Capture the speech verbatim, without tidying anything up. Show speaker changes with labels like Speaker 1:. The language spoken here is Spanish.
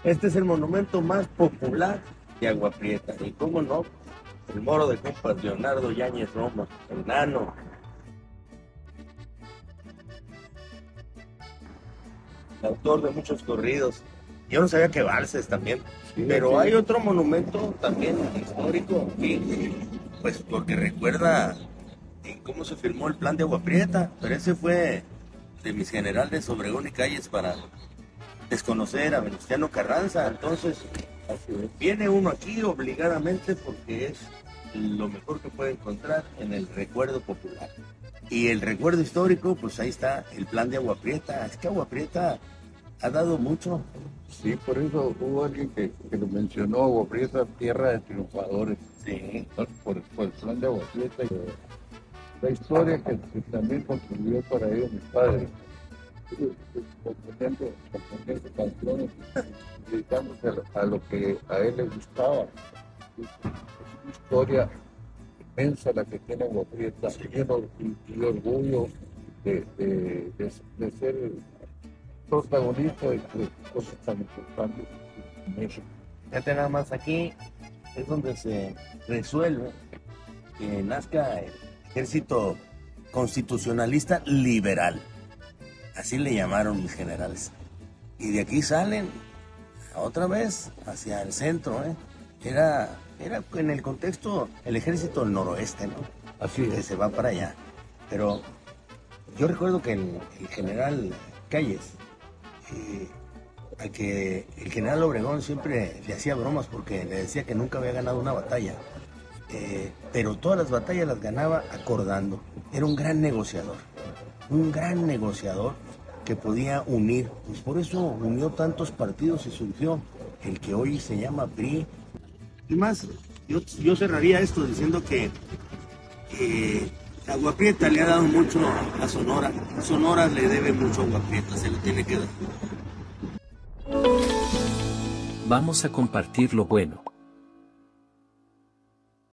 Speaker 1: Este es el monumento más popular de Agua Prieta. Y cómo no, el moro de compas Leonardo Yáñez Roma, el nano. El autor de muchos corridos. Yo no sabía que valses también.
Speaker 2: Sí,
Speaker 1: Pero
Speaker 2: sí.
Speaker 1: hay otro monumento también histórico aquí, pues porque recuerda en cómo se firmó el plan de Agua Prieta. Pero ese fue de mis generales Obregón y Calles para desconocer a Venustiano Carranza. Entonces, viene uno aquí obligadamente porque es lo mejor que puede encontrar en el recuerdo popular. Y el recuerdo histórico, pues ahí está el plan de Agua Prieta. Es que Agua Prieta ha dado mucho.
Speaker 2: Sí, por eso hubo alguien que, que lo mencionó, Agua Prieta, tierra de triunfadores.
Speaker 1: Sí.
Speaker 2: Por, por el plan de Agua Prieta. Y la historia que, que también contribuyó para ello mis padres. Componiendo, componiendo canciones, dedicándose a lo, a lo que a él le gustaba. Es una historia inmensa la que tiene Agua Prieta, lleno y, y orgullo de, de, de, de ser el protagonista de, de cosas tan importantes en México.
Speaker 1: Fíjate nada más, aquí es donde se resuelve que nazca el ejército constitucionalista liberal. Así le llamaron mis generales. Y de aquí salen otra vez hacia el centro, ¿eh? Era, era en el contexto el ejército del noroeste, ¿no?
Speaker 2: Así
Speaker 1: que
Speaker 2: es.
Speaker 1: se va para allá. Pero yo recuerdo que el, el general Calles, eh, al que el general Obregón siempre le hacía bromas porque le decía que nunca había ganado una batalla. Eh, pero todas las batallas las ganaba acordando. Era un gran negociador, un gran negociador que podía unir. Pues por eso unió tantos partidos y surgió el que hoy se llama P R I. Y más, yo, yo cerraría esto diciendo que eh, Agua Prieta le ha dado mucho a Sonora. Sonora le debe mucho a Agua Prieta, se le tiene que dar.
Speaker 3: Vamos a compartir lo bueno.